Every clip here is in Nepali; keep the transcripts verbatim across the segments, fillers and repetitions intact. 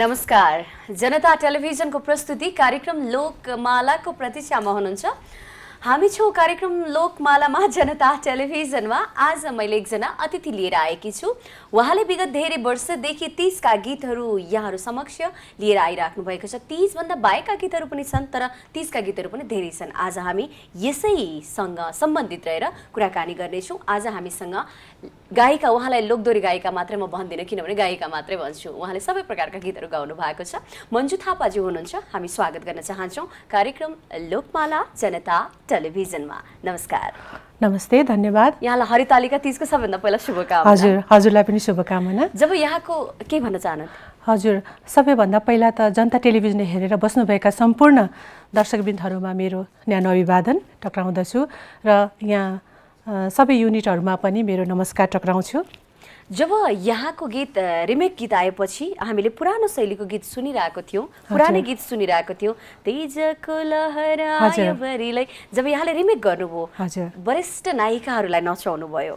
नमस्कार। जनता टेलिभिजनको प्रस्तुति कार्यक्रम लोकमालाको प्रतीक्षामा हुनुहुन्छ। हामी छौं कार्यक्रम लोकमालामा जनता टेलिभिजनमा। आज मैले एकजना अतिथि लिएर आएकी छु। उहाँले विगत धेरै वर्षदेखि तीस का गीतहरू यहाँहरू समक्ष लिएर आइराख्नु भएको छ। तीस भन्दा बाहेकका गीतहरू पनि छन्, तर तीस का गीतहरू पनि धेरै छन्। आज हामी यसैसँग सम्बन्धित रहेर कुराकानी गर्नेछौँ। आज हामीसँग गायिका, उहाँलाई लोकदोरी गायिका मात्रै म भन्दिनँ, किनभने गायिका मात्रै भन्छु। उहाँले सबै प्रकारका गीतहरू गाउनु भएको छ। मन्जु थापाजी हुनुहुन्छ। हामी स्वागत गर्न चाहन्छौँ कार्यक्रम लोकमाला जनता टेलिभिजनमा। नमस्कार। नमस्ते, धन्यवाद। यहाँलाई हरितालिका तीजको सबैभन्दा पहिला शुभकामना। हजुर, हजुरलाई पनि शुभकामना। जब यहाँको के भन्न चाहनुहुन्छ? हजुर, सबैभन्दा पहिला त जनता टेलिभिजन हेरेर बस्नुभएका सम्पूर्ण दर्शकवृन्दहरूमा मेरो न्यानो अभिवादन टक्राउँदछु र यहाँ सबै युनिटहरूमा पनि मेरो नमस्कार टक्राउँछु। जब यहाँको गीत रिमेक गीत आएपछि हामीले पुरानो शैलीको गीत सुनिरहेको थियौँ, पुरानै गीत सुनिरहेको थियौँ, तेजको लहर आयो भरिलाई। जब यहाँले रिमेक गर्नुभयो, वरिष्ठ नायिकाहरूलाई नचाउनु भयो,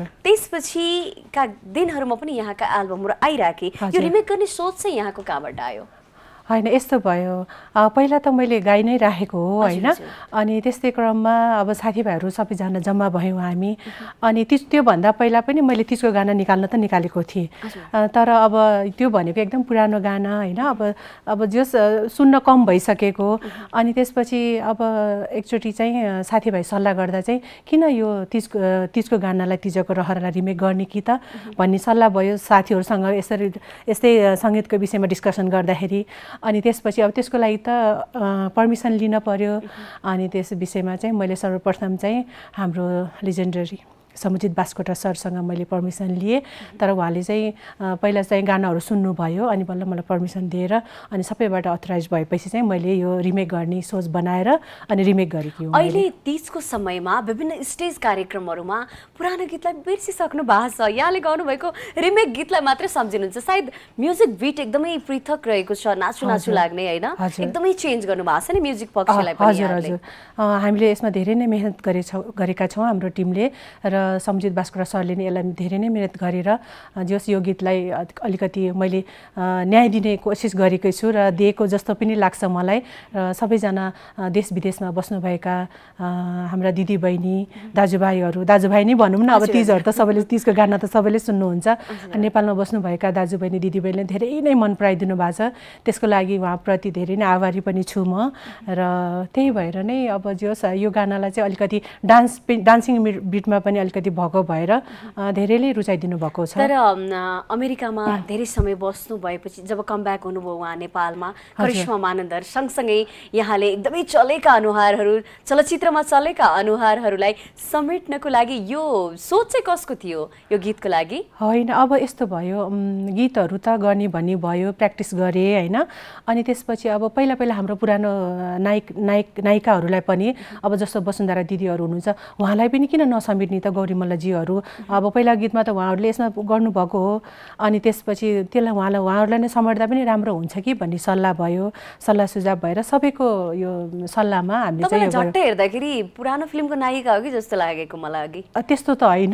त्यसपछिका दिनहरूमा पनि यहाँका एल्बमहरू आइराखे। यो रिमेक गर्ने सोच चाहिँ यहाँको कहाँबाट आयो? होइन, यस्तो भयो, पहिला त मैले गाई नै राखेको हो होइन। अनि त्यस्तै क्रममा अब साथीभाइहरू सबैजना जम्मा भयौँ हामी। अनि त्यस त्योभन्दा पहिला पनि मैले त्यसको गाना निकाल्न त निकालेको थिएँ, तर अब त्यो भनेको एकदम पुरानो गाना होइन। अब अब जस सुन्न कम भइसकेको। अनि त्यसपछि अब एकचोटि चाहिँ साथीभाइ सल्लाह गर्दा चाहिँ किन यो तिजको तिजको गानालाई, तिजको रहरलाई रिमेक गर्ने कि त भन्ने सल्लाह भयो साथीहरूसँग। यसरी यस्तै सङ्गीतको विषयमा डिस्कसन गर्दाखेरि अनि त्यसपछि अब त्यसको लागि त पर्मिसन लिन पर्यो। अनि त्यस विषयमा चाहिँ मैले सर्वप्रथम चाहिँ हाम्रो लेजेन्डरी समुजित बास्कोटा सरसँग मैले पर्मिसन लिएँ। तर उहाँले चाहिँ पहिला चाहिँ गानाहरू सुन्नुभयो, अनि बल्ल मलाई पर्मिसन दिएर अनि सबैबाट अथराइज भएपछि चाहिँ मैले यो रिमेक गर्ने सोच बनाएर अनि रिमेक गरेकी हुँ। अहिले तीजको समयमा विभिन्न स्टेज कार्यक्रमहरूमा पुरानो गीतलाई बिर्सिसक्नु भएको छ। यहाँले गाउनुभएको रिमेक गीतलाई मात्रै सम्झिनुहुन्छ। सायद म्युजिक बिट एकदमै पृथक रहेको छ, नाचु नाचु लाग्ने होइन, एकदमै चेन्ज गर्नु भएको छ नि म्युजिक पक्षलाई पनि। हजुर हजुर, हामीले यसमा धेरै नै मेहनत गरेछौँ गरेका छौँ हाम्रो टिमले। र समुजित बास्कोटा सरले नै यसलाई धेरै नै मेहनत गरेर जस यो गीतलाई अलिकति मैले न्याय दिने कोसिस गरेकै छु र दिएको जस्तो पनि लाग्छ मलाई। र सबैजना देश विदेशमा बस्नुभएका हाम्रा दिदीबहिनी दाजुभाइहरू, दाजुभाइ नै भनौँ न, अब तिजहरू त सबैले, तिजको गाना त सबैले सुन्नुहुन्छ। नेपालमा बस्नुभएका दाजुबहिनी दिदीबहिनीले धेरै नै मन पराइदिनु भएको छ। त्यसको लागि उहाँप्रति धेरै नै आभारी पनि छु म। र त्यही भएर नै अब जस यो गानालाई चाहिँ अलिकति डान्स डान्सिङ बिटमा पनि अलिकति भएको भएर धेरैले रुचाइदिनु भएको छ। तर अमेरिकामा धेरै समय बस्नु भएपछि जब कमब्याक हुनुभयो उहाँ नेपालमा, करिश्मा मानन्दर सँगसँगै यहाँले एकदमै चलेका अनुहारहरू, चलचित्रमा चलेका अनुहारहरूलाई समेट्नको लागि यो सोच चाहिँ कसको थियो यो गीतको लागि? होइन, अब यस्तो भयो, गीतहरू त गर्ने भन्ने भयो, प्र्याक्टिस गरेँ होइन। अनि त्यसपछि अब पहिला पहिला हाम्रो पुरानो नायक नायक नायिकाहरूलाई पनि, अब जस्तो वसुन्धरा दिदीहरू हुनुहुन्छ, उहाँलाई पनि किन नसमेट्ने त गौरी मल्लजीहरू। अब पहिला गीतमा त उहाँहरूले यसमा गर्नुभएको हो। अनि त्यसपछि त्यसलाई उहाँलाई उहाँहरूलाई नै समेट्दा पनि राम्रो हुन्छ कि भन्ने सल्लाह भयो, सल्लाह सुझाव भएर सबैको यो सल्लाहमा हामीले चाहिँ झट्टै हेर्दाखेरि पुरानो फिल्मको नायिका हो कि जस्तो लागेको मलाई अघि। त्यस्तो त होइन,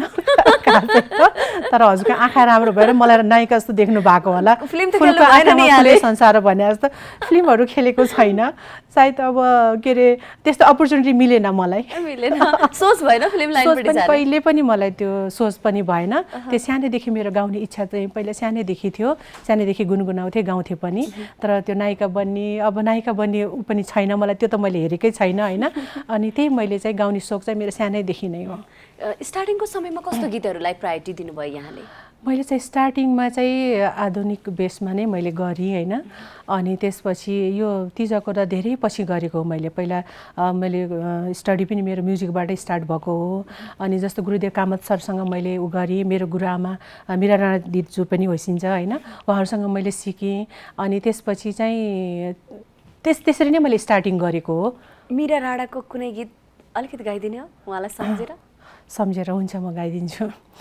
तर हजुरको आँखा राम्रो भएर मलाई नायिका जस्तो देख्नु भएको होला। फिल्म त खेल्नु भएन नि यहाँले, संसार भने जस्तो फिल्महरू खेलेको छैन सायद। अब के अरे त्यस्तो अपर्च्युनिटी मिलेन मलाई, मिलेन, सोच भएन फिल्म लाइनपट्टि जाने। पहिले पनि मलाई त्यो सोच पनि भएन। त्यो सानैदेखि मेरो गाउने इच्छा चाहिँ पहिला सानैदेखि थियो, सानैदेखि गुनगुनाउँथेँ, गाउँथेँ पनि। तर त्यो नायिका बन्ने, अब नायिका बन्ने ऊ पनि छैन मलाई, त्यो त मैले हेरेकै छैन होइन। अनि त्यही मैले चाहिँ गाउने सोच चाहिँ मेरो सानैदेखि नै हो। स्टार्टिङको समयमा कस्तो गीतहरूलाई प्रायोरिटी दिनुभयो यहाँले? मैले चाहिँ स्टार्टिङमा चाहिँ आधुनिक बेसमा नै मैले गरेँ होइन। अनि त्यसपछि यो तिजको त धेरै पछि गरेको हो मैले। पहिला मैले स्टडी पनि मेरो म्युजिकबाटै स्टार्ट भएको हो। अनि जस्तो गुरुदेव कामत सरसँग मैले उ गरेँ, मेरो गुरुआमा मीरा राणा दिदीजू पनि होइसिन्छ होइन, उहाँहरूसँग मैले सिकेँ। अनि त्यसपछि चाहिँ त्यस त्यसरी नै मैले स्टार्टिङ गरेको हो। मीरा राणाको कुनै गीत अलिकति गाइदिने हो उहाँलाई सम्झेर? सम्झेर हुन्छ, म गाइदिन्छु।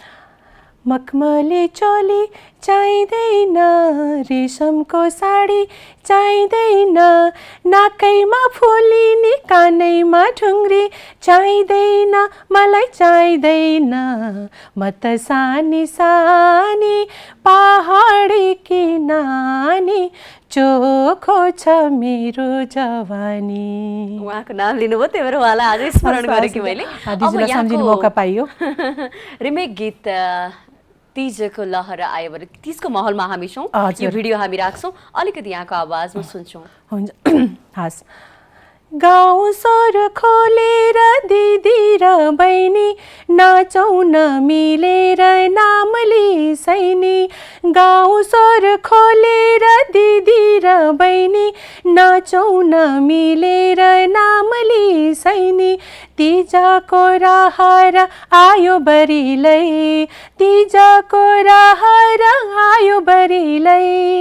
मखमली चोली चाहिँदैन, रेशमको साडी चाहिँदैन, नाकैमा फुलिने कानैमा ढुङ्ग्री चाहिँदैन, मलाई चाहिँदैन। म त सानी सानी पहाडी कि नानी चोखो छ मेरो जवानी। उहाँको नाम लिनुभयो त्यही भएर उहाँलाई आजै स्मरण गरेकी मैले। दिदीलाई सम्झिने मौका पाइयो। रिमेक गीत तीजको लहर आयो भने तीजको माहौलमा हामी छौँ, यो भिडियो हामी राख्छौँ, अलिकति यहाँको आवाजमा सुन्छौँ। हुन्छ हस्। गाउँ स्वर खोलेर दिदी र बहिनी नाचौँ न मिलेर नाम लिसैनी। गाउँ स्वर खोलेर दिदी र बहिनी नाचौँ न मिलेर नाम लिसैनी। तीजको रहर आयो बरिलै, तीजको रहर आयो बरिलै।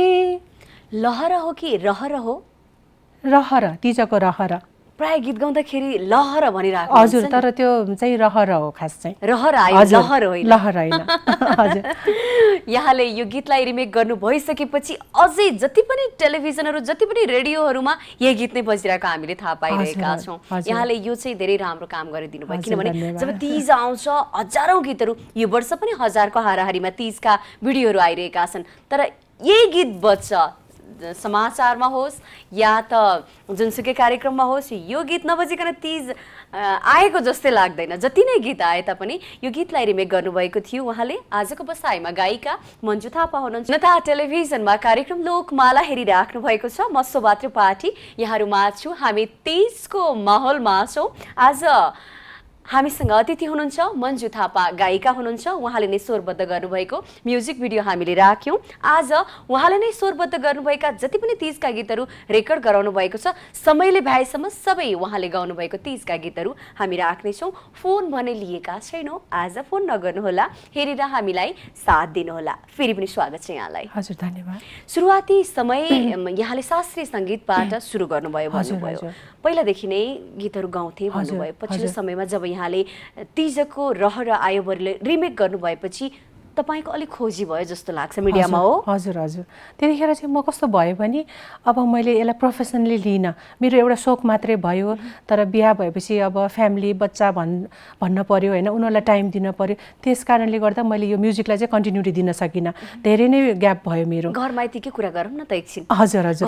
लहर हो कि रहर हो? रहर, तीजको रहर। प्राय गीत गाउँदाखेरि लहर भनिरहेको हजुर, तर त्यो चाहिँ रहर हो खास चाहिँ। रहर आयो, लहर होइन। लहर होइन। हजुर। यहाँले यो गीतलाई रिमेक गर्नु भइसकेपछि अझै जति पनि टेलिभिजनहरू जति पनि रेडियोहरूमा यही गीत नै बजिरहेको हामीले थाहा पाइरहेका छौँ। यहाँले यो चाहिँ धेरै राम्रो काम गरिदिनु भयो, किनभने जब तीज आउँछ हजारौँ गीतहरू, यो वर्ष पनि हजारको हाराहारीमा तीजका भिडियोहरू आइरहेका छन्, तर यही गीत बज्छ समाचारमा होस् या त जुनसुकै कार्यक्रममा होस्, यो गीत नबजिकन तीज आएको जस्तै लाग्दैन। जति नै गीत आए तापनि यो गीतलाई रिमेक गर्नुभएको थियो उहाँले। आजको बसाइमा गायिका मन्जु थापा हुनुहुन्छ। जनता टेलिभिजनमा कार्यक्रम लोकमाला हेरिराख्नु भएको छ। म शोभा त्रिपाठी यहाँहरूमा छु। हामी तीजको माहौलमा छौँ। आज हामीसँग अतिथि हुनुहुन्छ मन्जु थापा, गायिका हुनुहुन्छ। उहाँले नै स्वरबद्ध गर्नुभएको म्युजिक भिडियो हामीले राख्यौँ। आज उहाँले नै स्वरबद्ध गर्नुभएका जति पनि तीजका गीतहरू रेकर्ड गराउनु भएको छ, समयले भ्याएसम्म सबै उहाँले गाउनुभएको तीजका गीतहरू हामी राख्नेछौँ। फोन भने लिएका छैनौँ, आज फोन नगर्नुहोला, हेरेर हामीलाई साथ दिनुहोला। फेरि पनि स्वागत छ यहाँलाई। हजुर, धन्यवाद। सुरुवाती समय यहाँले शास्त्रीय सङ्गीतबाट सुरु गर्नुभयो भन्नुभयो, पहिलादेखि नै गीतहरू गाउँथे भन्नुभयो। पछिल्लो समयमा जब यहाँले तीजको रहर आयो बरिलै रिमेक गर्नुभएपछि तपाईको अलिक खोजी भयो जस्तो लाग्छ मिडियामा हो? हजुर हजुर। त्यतिखेर चाहिँ म कस्तो भयो भने अब मैले यसलाई प्रोफेसनली लिन, मेरो एउटा सोख मात्रै भयो, तर बिहा भएपछि अब फ्यामिली बच्चा भन् भन्न पर्यो होइन, उनीहरूलाई टाइम दिन पर्यो। त्यस कारणले गर्दा मैले यो म्युजिकलाई चाहिँ कन्टिन्युटी दिन सकिनँ, धेरै नै ग्याप भयो मेरो। घर माइतीकै कुरा गरौँ न त एकछिन। हजुर हजुर।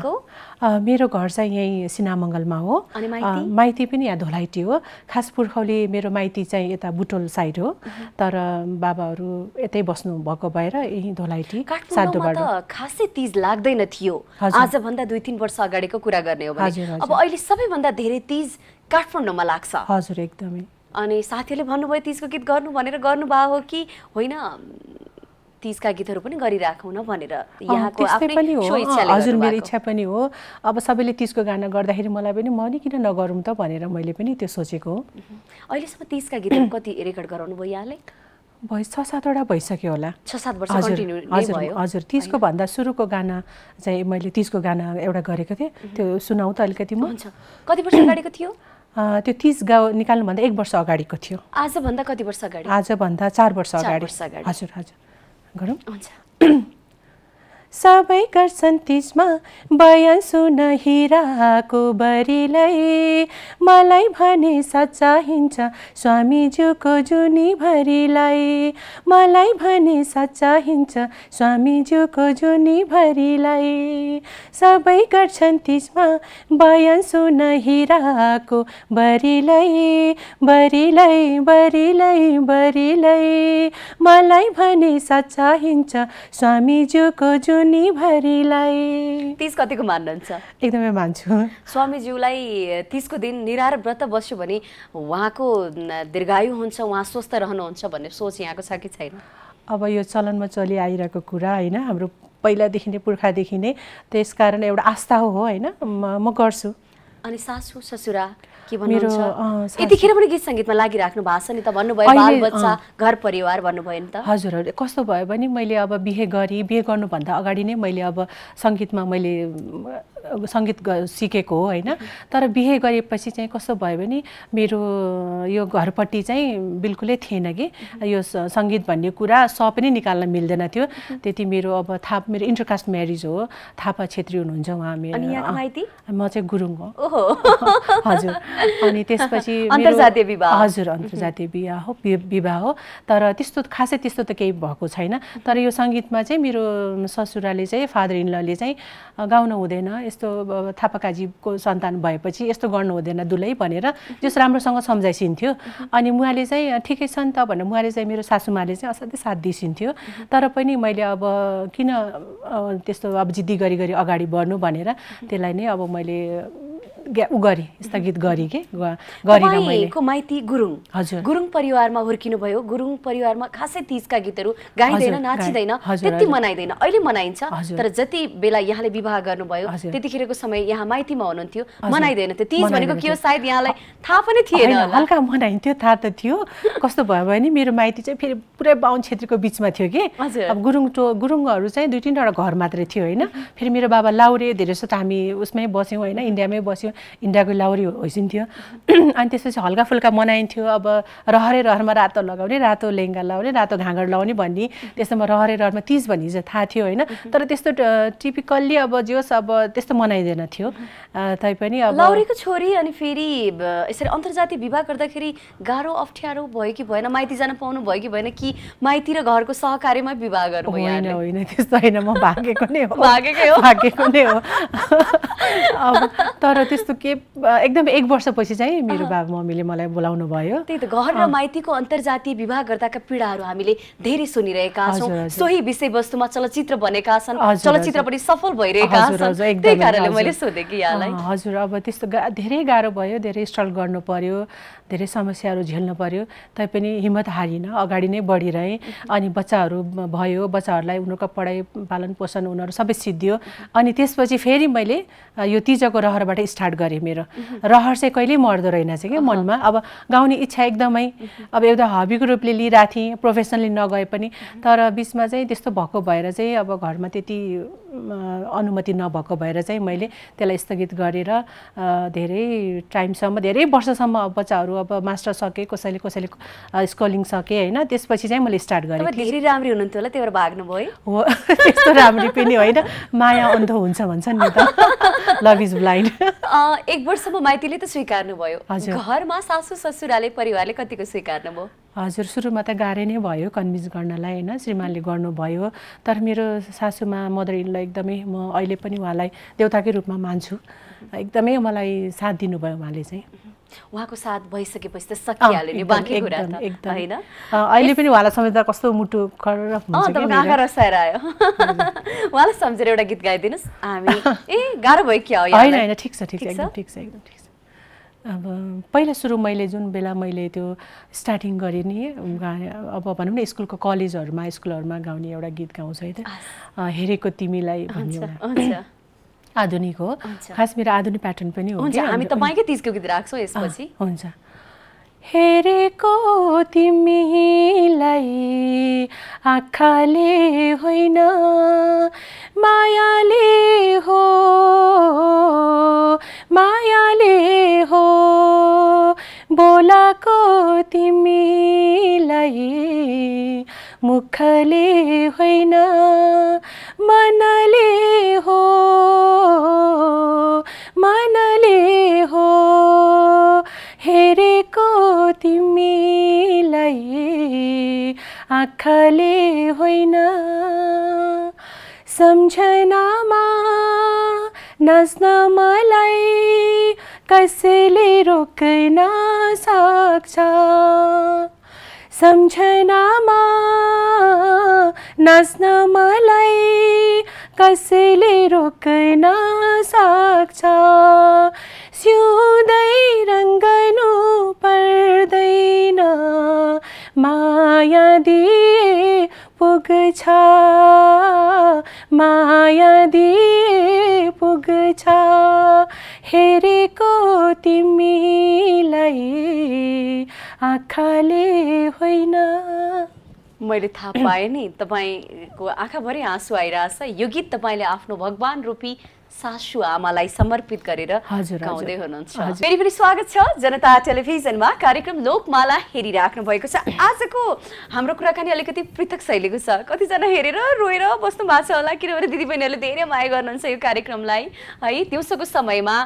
मेरो घर चाहिँ यहीँ सिनामङ्गलमा हो, माइती पनि यहाँ धोलाइटी हो। खास पुर्खौली मेरो माइती चाहिँ यता बुटोल साइड हो, तर बाबाहरू यतै बस्नु भएको भएर यही धोलाइटी सातोबाट खासै तीज लाग्दैन थियो। आजभन्दा दुई तीन वर्ष अगाडिको कुरा गर्ने हो भने अब अहिले सबैभन्दा धेरै तीज काठमाडौँमा लाग्छ। हजुर, एकदमै। अनि साथीहरूले भन्नुभयो तीजको गीत गर्नु भनेर गर्नुभएको हो कि होइन, तीजका गीतहरू पनि गरिराखौँ न भनेर यहाँको आफ्नै इच्छाले? हजुर, मेरो इच्छा पनि हो। अब सबैले तीजको गाना गर्दाखेरि मलाई पनि म नि किन नगरौँ त भनेर मैले पनि त्यो सोचेको हो। अहिलेसम्म तीजका गीतहरू कति रेकर्ड गराउनु भयो यहाँले? भयो छ सातवटा भइसक्यो होला। छ सात वर्ष कन्टिन्यू नै भयो। हजुर, तीजको भन्दा सुरुको गाना चाहिँ मैले तीजको गाना एउटा गरेको थिएँ, त्यो सुनाउँ त अलिकति म? हुन्छ। कति वर्ष अगाडिको थियो त्यो? तीज गाउँ निकाल्नुभन्दा एक वर्ष अगाडिको थियो। आजभन्दा कति वर्ष अगाडि? आजभन्दा चार वर्ष अगाडि। हजुर हजुर, गरौँ। हुन्छ। सबै गर्छन् तीजमा बयान सुन हिराको बरिलाई, मलाई भने सच्चा हिन्छ स्वामीज्यूको जुनी भरिलाई, मलाई भने सच्चा हिन्छ स्वामीज्यूको जुनी भरिलाई। सबै गर्छन् तीजमा बयान सुन हिराको बरिलाई, बरिलाई बरिलाई बरिलाई, मलाई भने सच्चा हिन्छ स्वामीज्यूको जुनी भरिलाई। तीज कतिको मान्नुहुन्छ? एकदमै मान्छु। स्वामीज्यूलाई तीजको दिन निराहार व्रत बस्यो भने उहाँको दीर्घायु हुन्छ, उहाँ स्वस्थ रहनुहुन्छ भन्ने सोच यहाँको छ कि छैन? अब यो चलनमा चलि आइरहेको कुरा होइन, हाम्रो पहिलादेखि नै पुर्खादेखि नै, त्यसकारण एउटा आस्था हो होइन, म गर्छु। अनि सासू ससुरा के भन्नुहुन्छ? यतिखेर पनि गीत सङ्गीतमा लागिराख्नु भएको छ नि त, भन्नुभयो बाल बच्चा घर परिवार भन्नुभयो नि त? हजुर। कस्तो भयो भने मैले अब बिहे गरेँ, बिहे गर्नुभन्दा अगाडि नै मैले अब सङ्गीतमा मैले सङ्गीत सिकेको हो होइन। तर बिहे गरेपछि चाहिँ कस्तो भयो भने मेरो यो घरपट्टि चाहिँ बिल्कुलै थिएन कि यो सङ्गीत भन्ने कुरा स पनि निकाल्न मिल्दैन थियो। त्यति मेरो अब थाहा मेरो इन्टरकास्ट म्यारिज हो, थापा छेत्री हुनुहुन्छ उहाँ मेरो। म चाहिँ गुरुङ हो। हजुर। अनि त्यसपछि अन्तर्जातीय विवाह। हजुर, अन्तर्जातीय विवाह हो विवाह हो तर त्यस्तो खासै त्यस्तो त केही भएको छैन। तर यो सङ्गीतमा चाहिँ मेरो ससुराले चाहिँ फादर इन लले चाहिँ गाउन हुँदैन, यस्तो थापाकाजीको सन्तान भएपछि यस्तो गर्नु हुँदैन दुलै भनेर जस राम्रोसँग सम्झाइसिन्थ्यो। अनि मुवाले चाहिँ ठिकै छ नि त भनेर मुवाले चाहिँ मेरो सासूमाले चाहिँ असाध्यै साथ दिइसिन्थ्यो। तर पनि मैले अब किन त्यस्तो अब जिद्दी गरी गरी अगाडि बढ्नु भनेर त्यसलाई नै अब मैले उ गरी स्थगित गरी के गरेर मैले। को माइती गुरुङ। हजुर। गुरुङ परिवारमा हुर्किनु भयो। गुरुङ परिवारमा खासै तीजका गीतहरू गाइदैन, नाचिँदैन, त्यति मनाइदैन। अहिले मनाइन्छ तर जति बेला यहाँले विवाह गर्नुभयो त्यतिखेरको समय यहाँ माइतीमा हुनुहुन्थ्यो, मनाइदैन थियो। तीज भनेको के हो सायद यहाँलाई थाहा पनि थिएन। हल्का मनाइन्थ्यो, थाहा त थियो। कस्तो भयो भने मेरो माइती चाहिँ फेरि पुरै बाहुन क्षेत्रको बिचमा थियो कि। अब गुरुङ टो गुरुङहरू चाहिँ दुई तिनवटा घर मात्रै थियो होइन। फेरि मेरो बाबा लाउरे धेरै जस्तो त हामी उसमै बस्यौँ होइन, इन्डियामै बस्यौँ, इन्डियाको लाउरी होइसिन्थ्यो। अनि त्यसपछि हल्का फुल्का मनाइन्थ्यो। अब रहरे रहरमा रातो लगाउने, रातो लेङ्गा लाउने, रातो घाँगर लाउने भन्ने त्यस्तोमा रहरे रहरमा तीज भन्ने चाहिँ थाहा थियो होइन। तर त्यस्तो टिपिकल्ली अब जे होस् अब त्यस्तो मनाइँदैन थियो। तैपनि अब लाउरीको छोरी अनि फेरि यसरी अन्तर्जातीय विवाह गर्दाखेरि गाह्रो अप्ठ्यारो भयो कि भएन, माइती जान पाउनु भयो कि भएन, कि माइती र घरको सहकार्यमा विवाह गर्नुभयो? होइन होइन त्यस्तो होइन, म भागेको नै हो। भागेकै हो? भागेको नै हो। अब तर त्यस्तो के एकदम एक वर्षपछि चाहिँ मेरो बाबा मम्मीले मलाई बोलाउनु भयो। त्यही त घर र माइतीको अन्तर्जातीय विवाह गर्दाका पीडाहरू हामीले धेरै सुनिरहेका छौँ। सोही विषयवस्तुमा चलचित्र बनेका छन्, चलचित्र पनि सफल भइरहेका छन्। त्यही कारणले मैले सोधेँ कि यहाँलाई। हजुर, अब त्यस्तो धेरै गाह्रो भयो, धेरै स्ट्रगल गर्नु पर्यो, धेरै समस्याहरू झेल्नु पर्यो। तैपनि हिम्मत हारिनँ, अगाडि नै बढिरहेँ। अनि बच्चाहरू भयो, बच्चाहरूलाई उनीहरूको पढाइ पालन पोषण उनीहरू सबै सिद्धियो। अनि त्यसपछि फेरि मैले यो तिजको रहरबाट स्टार्ट गरेँ। मेरो रहर चाहिँ कहिल्यै मर्दो रहेनछ कि मनमा। अब गाउने इच्छा एकदमै अब एउटा हबीको रूपले लिइरहेको थिएँ, प्रोफेसनली नगए पनि। तर बिचमा चाहिँ त्यस्तो भएको भएर चाहिँ अब घरमा त्यति अनुमति नभएको भएर चाहिँ मैले त्यसलाई स्थगित गरेर धेरै टाइमसम्म, धेरै वर्षसम्म बच्चाहरू अब मास्टर सकेँ, कसैले कसैले स्कुलिङ सकेँ होइन। त्यसपछि चाहिँ मैले स्टार्ट गरेँ। धेरै राम्री हुनुहुन्थ्यो होला, त्यही भएर भाग्नुभयो? हो, त्यस्तो राम्री पनि होइन, माया अन्ध हुन्छ भन्छन् नि त, लभ इज ब्लाइन्ड। एक वर्षमा माइतीले त स्वीकार्नु भयो, घरमा सासू ससुराले परिवारले कतिको स्वीकार्नु भयो? हजुर, सुरुमा त गाह्रै नै भयो कन्भिन्स गर्नलाई होइन, श्रीमानले गर्नुभयो। तर मेरो सासूमा मदर इन ल एकदमै, म अहिले पनि उहाँलाई देउताकै रूपमा मान्छु। एकदमै मलाई साथ दिनुभयो उहाँले चाहिँ। उहाँको साथ भइसकेपछि त सकिहाल्यो नि बाँकी कुरा त हैन। अहिले पनि उहाँलाई सम्झ्दा कस्तो मुटु खर हुन्छ के मेरो आँखा रसाएर आयो। उहाँलाई सम्झेर एउटा गीत गाइदिनुस् हामी। ए गाह्रो भयो क्या हो? हैन हैन, ठिक छ ठिक छ, एकदम ठिक छ, एकदम ठिक छ। अब पहिला सुरु मैले जुन बेला मैले त्यो स्टार्टिङ गरेँ नि, अब भनौँ न स्कुलको कलेजहरूमा स्कुलहरूमा गाउने एउटा गीत गाउँछ है त, हेरेको तिमीलाई भन्ने एउटा आधुनिक हो, खास मेरो आधुनिक प्याटर्न पनि हो। हुन्छ, हामी तपाईँकै तीजको गीत राख्छौँ यसपछि। हुन्छ। हेरेको तिमीलाई आँखाले होइन मायाले हो, मायाले हो, बोलाको तिमीलाई मुखले होइन मनले हो, मनले हो, हेरेको तिमीलाई आँखाले होइन। सम्झनामा नाच्न मलाई कसैले रोक्न सक्छ, सम्झनामा नाच्न मलाई कसैले रोक्न सक्छ। सिउँदै रङ्गनु पर्दैन, माया दिए पुग्छ, माया दिए पुग्छ, हेरेको तिमीलाई आँखाले होइन। मैले थाहा पाएँ नि तपाईँको आँखाभरि आँसु आइरहेछ। यो गीत तपाईँले आफ्नो भगवान रूपी सासू आमालाई समर्पित गरेर हजुर, गाउँदै हुनुहुन्छ। फेरि पनि स्वागत छ जनता टेलिभिजनमा कार्यक्रम लोकमाला हेरिराख्नु भएको छ। आजको हाम्रो कुराकानी अलिकति पृथक शैलीको छ। कतिजना हेरेर रोएर बस्नु भएको छ होला, किनभने दिदीबहिनीहरूले धेरै माया गर्नुहुन्छ यो कार्यक्रमलाई है। दिउँसोको समयमा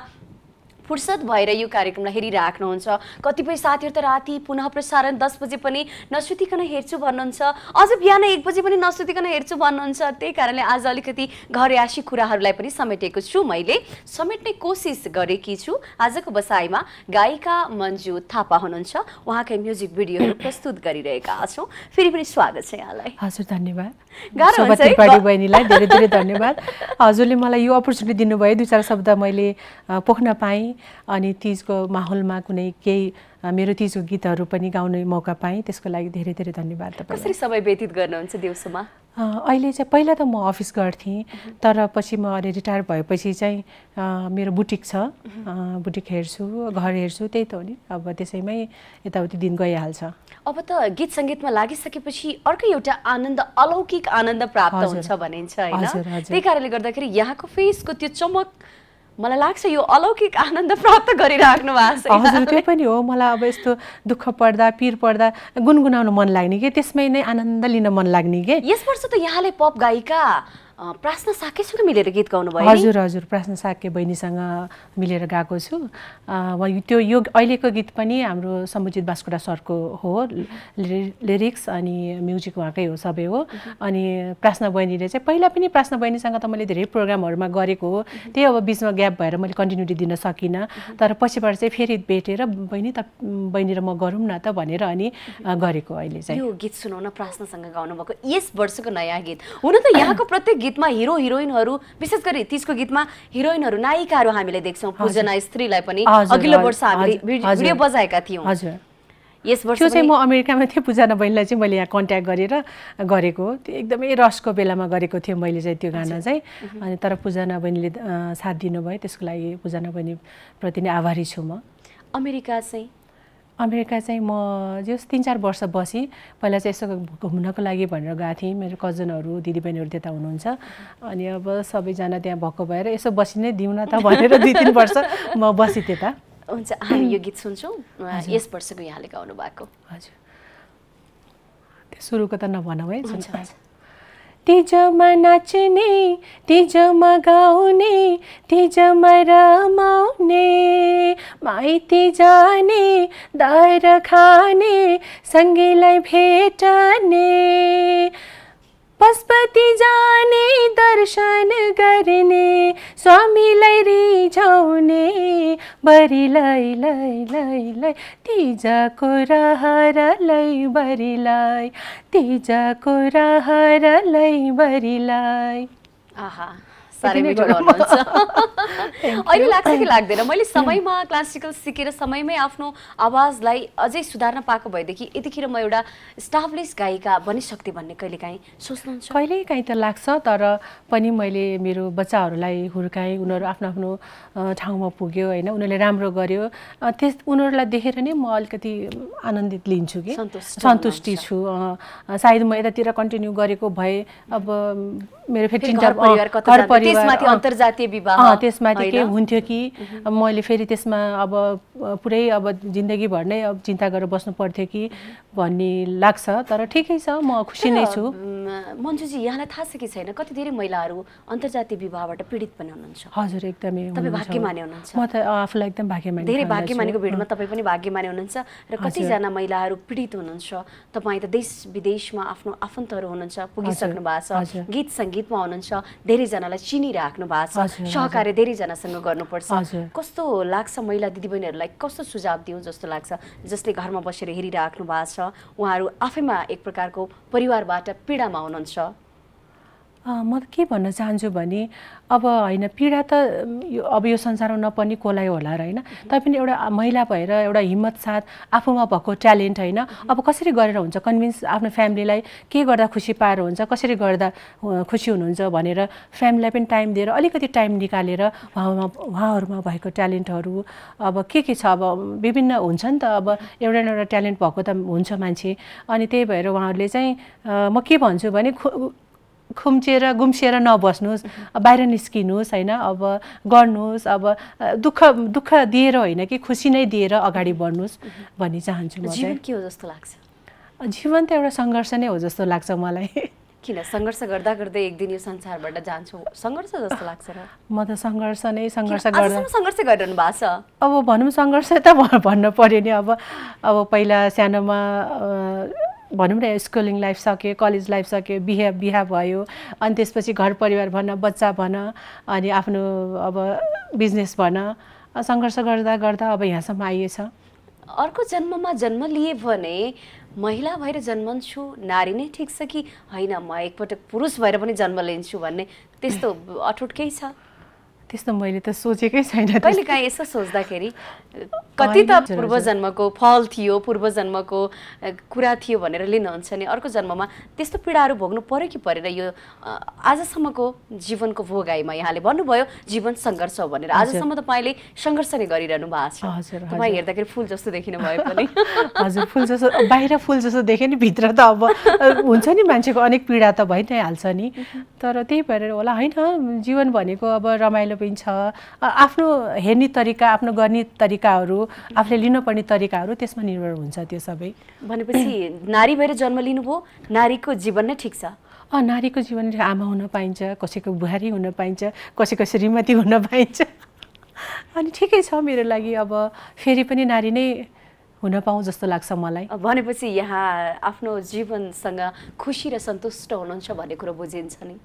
फुर्सद भएर यो कार्यक्रमलाई हेरिराख्नुहुन्छ। कतिपय साथीहरू त राति पुनः प्रसारण दस बजे पनि नसुतिकन हेर्छु भन्नुहुन्छ, अझ बिहान एक बजे पनि नसुतिकन हेर्छु भन्नुहुन्छ। त्यही कारणले आज अलिकति घरयासी कुराहरूलाई पनि समेटेको छु, मैले समेट्ने कोसिस गरेकी छु। आजको बसाइमा गायिका मन्जु थापा हुनुहुन्छ, उहाँकै म्युजिक भिडियोहरू प्रस्तुत गरिरहेका छौँ। फेरि पनि स्वागत छ यहाँलाई। हजुर धन्यवाद। गाह्रो हुन्छ है त्रिपाठी बहिनीलाई धेरै धेरै धन्यवाद। हजुरले मलाई यो अपर्च्युनिटी दिनुभयो, दुई चार शब्द मैले पोख्न पाएँ अनि तीजको माहौलमा कुनै केही मेरो तीजको गीतहरू पनि गाउने मौका पाएँ, त्यसको लागि धेरै धेरै धन्यवाद तपाईँ। कसरी समय व्यतीत गर्नुहुन्छ दिउँसोमा? अहिले चाहिँ पहिला त म अफिस गर्थेँ, तर पछि म अहिले रिटायर भएपछि चाहिँ मेरो बुटिक छ, बुटिक हेर्छु, घर हेर्छु, त्यही त हो नि। अब त्यसैमै यताउति दिन गइहाल्छ। अब त गीत सङ्गीतमा लागिसकेपछि अर्कै एउटा आनन्द, अलौकिक आनन्द प्राप्त हुन्छ भनिन्छ होइन। त्यही कारणले गर्दाखेरि यहाँको फेसको त्यो चमक मलाई लाग्छ यो अलौकिक आनन्द प्राप्त गरिराख्नु भएको छ। हजुर त्यो पनि हो। मलाई अब यस्तो दुःख पर्दा पीर पर्दा गुनगुनाउन मन लाग्ने कि त्यसमै नै आनन्द लिन मन लाग्ने कि। यस वर्ष त यहाँले पप गायिका प्रार्थना साकेसँग मिलेर गीत गाउनु भयो। हजुर हजुर, प्रार्थना साके बहिनीसँग मिलेर गाएको छु। त्यो यो अहिलेको गीत पनि हाम्रो समुचित बास्कोटा सरको हो, लिरिक्स अनि म्युजिक उहाँकै हो, सबै हो। अनि प्रार्थना बहिनीले चाहिँ पहिला पनि प्रार्थना बहिनीसँग त मैले धेरै प्रोग्रामहरूमा गरेको हो, त्यही अब बिचमा ग्याप भएर मैले कन्टिन्युटी दिन सकिनँ। तर पछिबाट चाहिँ फेरि भेटेर बहिनी त बहिनी र म गरौँ न त भनेर अनि गरेको अहिले चाहिँ। यो गीत सुनाउन प्रार्थनासँग गाउनुभएको यस वर्षको नयाँ गीत। हुन त यहाँको प्रत्येक गीतमा हिरो हिरोइनहरू, विशेष गरी तीजको गीतमा हिरोइनहरू, नायिकाहरू हामीले देख्छौँ। पूजना स्त्रीलाई पनि अघिल्लो वर्ष हामीले भिडियो बजाएका थियौँ। हजुर, यस वर्ष त्यो चाहिँ म अमेरिकामा थिएँ, पूजना बहिनीलाई चाहिँ मैले यहाँ कन्ट्याक्ट गरेर गरेको। त्यो एकदमै रसको बेलामा गरेको थिएँ मैले चाहिँ त्यो गाना चाहिँ। अनि तर पूजना बहिनीले साथ दिनुभयो, त्यसको लागि पूजना बहिनीप्रति नै आभारी छु म। अमेरिका चाहिँ अमेरिका चाहिँ म जस तिन चार वर्ष बसेँ। पहिला चाहिँ यसो घुम्नको लागि भनेर गएको थिएँ, मेरो कजनहरू दिदीबहिनीहरू त्यता हुनुहुन्छ। अनि अब सबैजना त्यहाँ भएको भएर यसो बसी नै दिउँ न त भनेर दुई तिन वर्ष म बसेँ त्यता। हुन्छ, हामी यो गीत सुन्छौँ यस वर्षको यहाँले गाउनु भएको। हजुर, त्यो सुरुको त नभनौँ है। तिजमा नाच्ने, तिजमा गाउने, तिजमा रमाउने, माइती जाने, दर खाने, सँगैलाई भेटने, पशुपति जाने, दर्शन गर्ने, स्वामीलाई रिझाउने, बरिलाई लै लै लै, तिजको रहरलाई बरिलाई, तिजको रहरलाई बरिलाई। आहा, साह्रै मिठो गर्नुहुन्छ। अहिले लाग्छ कि लाग्दैन? मैले समयमा क्लासिकल सिकेर समयमै आफ्नो आवाजलाई अझै सुधार्न पाएको भएदेखि यतिखेर म एउटा स्टाब्लिस गायिका बनिसक्थे भन्ने कहिलेकाहीँ सोच्नुहुन्छ? कहिलेकाहीँ त लाग्छ, तर पनि मैले मेरो बच्चाहरूलाई हुर्काएँ, उनीहरू आफ्नो आफ्नो ठाउँमा पुग्यो होइन, उनीहरूले राम्रो गर्यो, त्यस उनीहरूलाई देखेर नै म अलिकति आनन्दित लिन्छु कि सन्तुष्टि छु। सायद म यतातिर कन्टिन्यू गरेको भए अब मेरो फेरि तिनवटा त्यसमाथि अन्तर्जातीय विवाह त्यसमाथि के हुन्थ्यो कि मैले फेरि त्यसमा अब पुरै अब जिन्दगीभर नै अब चिन्ता गरेर बस्नु पर्थ्यो कि भन्ने लाग्छ। तर ठिकै छ, म खुसी नै छु। मन्जुजी, यहाँलाई थाहा छ कि छैन कति धेरै महिलाहरू अन्तर्जातीय विवाहबाट पीडित पनि हुनुहुन्छ? हजुर, एकदमै तपाईँ भाग्यमानी हुनुहुन्छ। म त आफूलाई एकदम भाग्यमानी, धेरै भाग्यमानीको भिडमा तपाईँ पनि भाग्यमानी हुनुहुन्छ। र कतिजना महिलाहरू पीडित हुनुहुन्छ। तपाईँ त देश विदेशमा आफ्नो आफन्तहरू हुनुहुन्छ, पुगिसक्नु भएको छ, गीत सङ्गीतमा हुनुहुन्छ, धेरैजनालाई चिनिराख्नु भएको छ, सहकार्य धेरैजनासँग गर्नुपर्छ। कस्तो लाग्छ महिला दिदीबहिनीहरूलाई, कस्तो सुझाव दिउँ जस्तो लाग्छ जसले घरमा बसेर हेरिराख्नु भएको छ, उहाँहरू आफैमा एक प्रकारको परिवारबाट पीडामा हुनुहुन्छ? म के भन्न चाहन्छु भने अब होइन, पीडा त अब यो संसारमा नपर्ने कसलाई होला र होइन, तैपनि एउटा महिला भएर एउटा हिम्मत साथ आफूमा भएको ट्यालेन्ट होइन, अब कसरी गरेर हुन्छ कन्भिन्स आफ्नो फ्यामिलीलाई के गर्दा खुसी पाएर हुन्छ, कसरी गर्दा खुसी हुनुहुन्छ भनेर फ्यामिलीलाई पनि टाइम दिएर अलिकति टाइम निकालेर उहाँमा उहाँहरूमा भएको ट्यालेन्टहरू अब के के छ, अब विभिन्न हुन्छ नि त, अब एउटा न एउटा ट्यालेन्ट भएको त हुन्छ मान्छे। अनि त्यही भएर उहाँहरूले चाहिँ म के भन्छु भने खुम्चिएर गुम्सिएर नबस्नुहोस्, बाहिर निस्किनुहोस् होइन, अब गर्नुहोस्, अब दुःख दुःख दिएर होइन कि खुसी नै दिएर अगाडि बढ्नुहोस् भन्न चाहन्छु म। जीवन के हो जस्तो लाग्छ? जीवन त एउटा सङ्घर्ष नै हो जस्तो लाग्छ मलाई। किन सङ्घर्ष गर्दा गर्दै एक दिन यो संसारबाट जान्छु सङ्घर्ष जस्तो लाग्छ र? म त सङ्घर्ष नै सङ्घर्ष गर्दा सङ्घर्ष गरिरहनु भएको छ। अब भनौँ सङ्घर्ष त भन्नु पर्यो नि। अब अब पहिला सानोमा भनौँ न स्कुलिङ लाइफ सक्यो, कलेज लाइफ सक्यो, बिहे बिहा भयो, अनि त्यसपछि घर परिवार भन, बच्चा भन, अनि आफ्नो अब बिजनेस भन, सङ्घर्ष गर्दा गर्दा अब यहाँसम्म आइएछ। अर्को जन्ममा जन्म लिए भने महिला भएर जन्मन्छु नारी नै ठिक छ कि होइन म एकपटक पुरुष भएर पनि जन्म लिन्छु भन्ने त्यस्तो अठोट केही छ? त्यस्तो मैले त सोचेकै छैन। कहिले काहीँ यसो सोच्दाखेरि कति त पूर्व जन्मको फल थियो, पूर्व जन्मको कुरा थियो भनेर लिनुहुन्छ नि, अर्को जन्ममा त्यस्तो पीडाहरू भोग्नु पर्यो कि परेन? यो आजसम्मको जीवनको भोगाइमा यहाँले भन्नुभयो जीवन सङ्घर्ष हो भनेर, आजसम्म तपाईँले सङ्घर्ष नै गरिरहनु भएको छ। हजुर, तपाईँ हेर्दाखेरि फुल जस्तो देखिनु भए पनि। हजुर, फुल जस्तो बाहिर फुल जस्तो देखेँ नि, भित्र त अब हुन्छ नि मान्छेको अनेक पीडा त भइ नै हाल्छ नि। तर त्यही भएर होला होइन, जीवन भनेको अब रमाइलो पनि छ, आफ्नो हेर्ने तरिका, आफ्नो गर्ने तरिकाहरू, आफूले लिनुपर्ने तरिकाहरू त्यसमा निर्भर हुन्छ त्यो सबै। भनेपछि नारी भएर जन्म लिनुभयो, नारीको जीवन नै ठिक छ? अँ, नारीको जीवन आमा हुन पाइन्छ, कसैको बुहारी हुन पाइन्छ, कसैको श्रीमती हुन पाइन्छ, अनि ठिकै छ मेरो लागि। अब फेरि पनि नारी नै हुन पाऊँ जस्तो लाग्छ मलाई। भनेपछि यहाँ आफ्नो जीवनसँग खुसी र सन्तुष्ट हुनुहुन्छ भन्ने कुरो बुझिन्छ नि?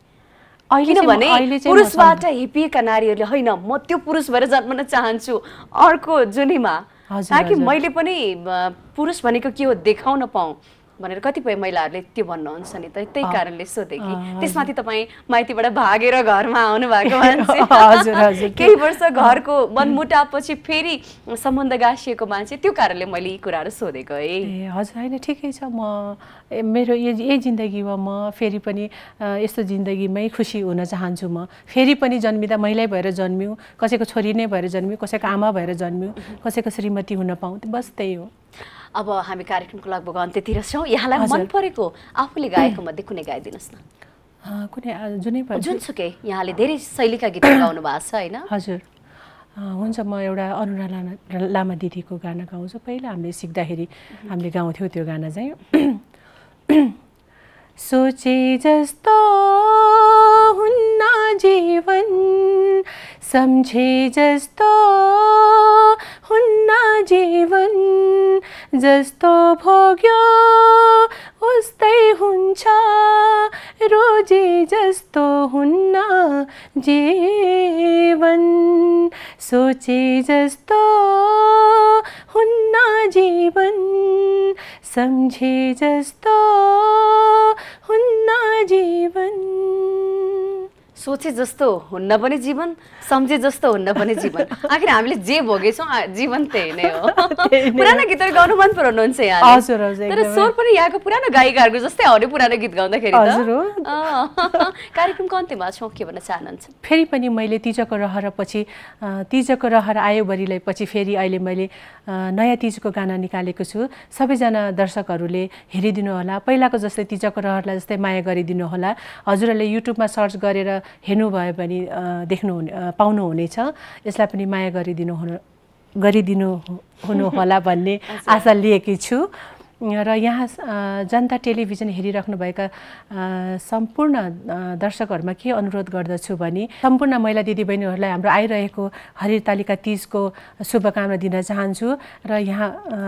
किनभने पुरुषबाट हिपिएका नारीहरूले होइन म त्यो पुरुष भएर जन्मन चाहन्छु अर्को जुनीमा, ताकि मैले पनि पुरुष भनेको के हो देखाउन पाऊँ भनेर कतिपय महिलाहरूले त्यो भन्नुहुन्छ नि, त त्यही कारणले सोधेँ कि त्यसमाथि तपाईँ माइतीबाट भागेर घरमा आउनु भएको मान्छे, केही वर्ष घरको मनमुटावपछि फेरि सम्बन्ध गाँसिएको मान्छे, त्यो कारणले मैले यी कुराहरू सोधेको है। ए हजुर, होइन ठिकै छ। म मेरो यही जिन्दगीमा म फेरि पनि यस्तो जिन्दगीमै खुसी हुन चाहन्छु। म फेरि पनि जन्मिँदा महिला भएर जन्मियो, कसैको छोरी नै भएर जन्मियो, कसैको आमा भएर जन्मियो, कसैको श्रीमती हुन पाऊँ, बस त्यही हो। अब हामी कार्यक्रमको लगभग अन्त्यतिर छौँ। यहाँलाई मन परेको आफूले गाएको मध्ये कुनै गाइदिनुहोस् न? कुनै जुनै जुनसुकै, यहाँले धेरै शैलीका गीतहरू गाउनु भएको छ होइन? हजुर, हुन्छ। म एउटा अनुरा लामा लामा दिदीको गाना गाउँछु। पहिला हामीले सिक्दाखेरि हामीले गाउँथ्यौँ त्यो गाना चाहिँ। सोचे जस्तो हुन्न जीवन, सम्झे जस्तो हुन्न जीवन, जस्तो भोग्यो उस्तै हुन्छ, रोजे जस्तो हुन्न जीवन, सोचे जस्तो हुन्न जीवन, सम्झे जस्तो हुन्न जीवन। सोचे जस्तो हुन्न पनि जीवन, सम्झे जस्तो हुन्न पनि जीवन, आखिर हामीले जे भोगेछौँ जीवन त्यही नै हो। पुरानो गीतहरू गाउनु मन पराउनुहुन्छ यहाँ? हजुर हजुर। तर स्वर पनि यहाँको पुरानो गायिकाहरूको जस्तै हो नि पुरानो गीत गाउँदाखेरि त। हजुर हो। कार्यक्रमको अन्त्यमा छौँ, के भन्न चाहनुहुन्छ? फेरि पनि मैले तिजको रहर पछि तिजको रहर आयो बरिलाई पछि फेरि अहिले मैले नयाँ तिजको गाना निकालेको छु। सबैजना दर्शकहरूले हेरिदिनु होला, पहिलाको जस्तै तिजको रहरलाई जस्तै माया गरिदिनु होला। हजुरहरूले युट्युबमा सर्च गरेर हेर्नुभयो भने देख्नु पाउनुहुनेछ। यसलाई पनि माया गरिदिनु हुनु गरिदिनु हुनु होला भन्ने आशा लिएकी छु। र यहाँ जनता टेलिभिजन हेरिराख्नुभएका सम्पूर्ण दर्शकहरूमा के अनुरोध गर्दछु भने सम्पूर्ण महिला दिदीबहिनीहरूलाई हाम्रो आइरहेको हरितालिका तीजको शुभकामना दिन चाहन्छु। र यहाँ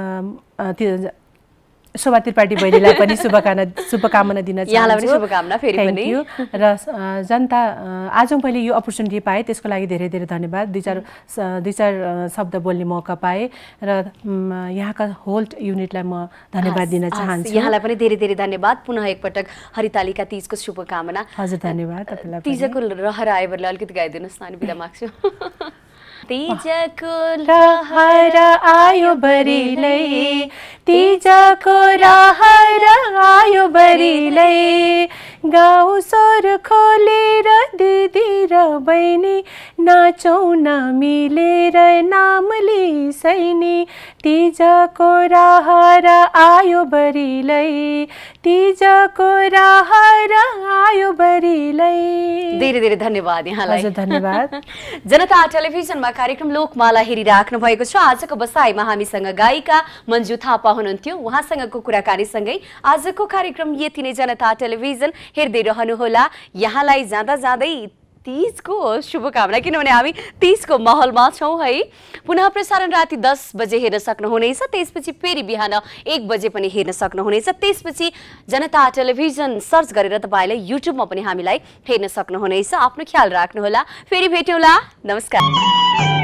शोभा त्रिपाठी बहिनीलाई पनि शुभकामना शुभकामना दिन चाहन्छु। यहाँलाई पनि शुभकामना फेरि पनि। र जनता आज मैले यो अपर्च्युनिटी पाएँ त्यसको लागि धेरै धेरै धन्यवाद। दुई चार दुई चार शब्द बोल्ने मौका पाएँ र यहाँका होल युनिटलाई म धन्यवाद दिन चाहन्छु। यहाँलाई पनि धेरै धेरै धन्यवाद। पुनः एकपटक हरितालिका तीजको शुभकामना। हजुर धन्यवाद तपाईँलाई। तीजको रहर आयो भने अलिकति गाइदिनुहोस् न, अनि बिदा माग्छु। तीजको लहर आयो बरिलै, तिजको रहर आयो बरिलै गाउँ स्वर खोलेर दिदी र बहिनी नाचौँ न मिलेर नाम लिसैनी तिजको रहर आयो बरिलै तिजको रहर आयो बरिलै। धेरै धेरै धन्यवाद यहाँलाई। हजुर धन्यवाद। जनता टेलिभिजनमा कार्यक्रम लोकमाला हेरिराख्नु भएको छ। आजको बसाइमा हामीसँग गायिका मन्जु थापा हुनुहुन्थ्यो। उहाँसँगको कुराकानीसँगै आजको कार्यक्रम यति नै। जनता टेलिभिजन हेर्दै रहनुहोला। यहाँलाई जाँदा जाँदै तीजको शुभकामना, किनभने हामी तीजको माहौलमा छौँ है। पुनः प्रसारण राति दस बजे हेर्न सक्नुहुनेछ, त्यसपछि फेरि बिहान एक बजे पनि हेर्न सक्नुहुनेछ। त्यसपछि जनता टेलिभिजन सर्च गरेर तपाईँलाई युट्युबमा पनि हामीलाई हेर्न सक्नुहुनेछ। आफ्नो ख्याल राख्नुहोला। फेरि भेटौँला। नमस्कार।